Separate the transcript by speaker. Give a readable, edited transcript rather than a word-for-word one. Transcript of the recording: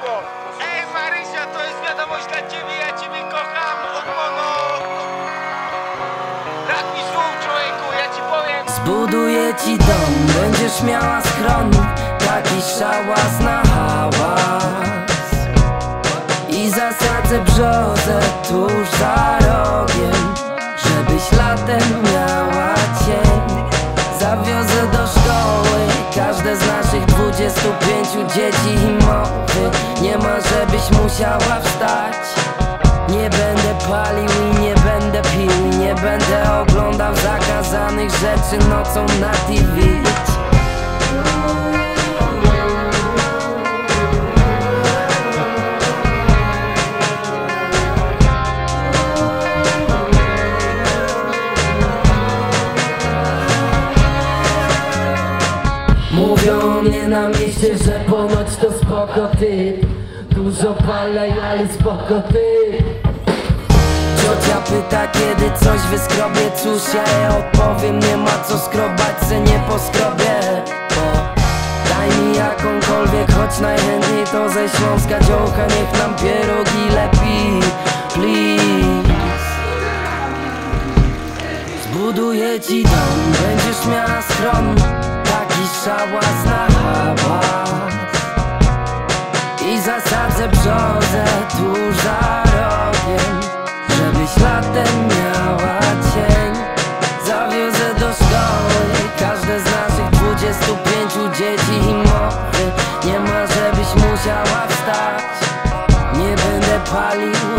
Speaker 1: poszło. Ej Marysia, to jest wiadomość dla ciebie, ja ciebie kocham od Mono. Brak mi słów, człowieku, ja ci powiem.
Speaker 2: Zbuduję ci dom, będziesz miała schron, taki szałas na hałas. I zasadzę brzozę tuż za rogiem, żebyś latem miała cień. Zawiozę do szkoły każde z naszych 25 dzieci i mowy nie ma, żebyś musiała wstać. Nie będę palił i nie będę pił, nie będę oglądał zakazanych rzeczy nocą na TV. Mówią mnie na mieście, że ponoć to spoko typ. Dużo palej, ale spoko typ. Ciocia pyta, kiedy coś wyskrobię, cóż ja jej odpowiem, nie ma co skrobać, se nie poskrobię. Daj mi jakąkolwiek, choć najchętniej to ze Śląska dziołcha, niech nam pierogi lepi, please. Zbuduję ci dom, będziesz miała schron, taki szałas na hałas. I zasadzę brzozę tuż za rogiem, żebyś latem miała cień. Zawiozę do szkoły każde z naszych 25 dzieci i mowy nie ma, żebyś musiała wstać. Nie będę palił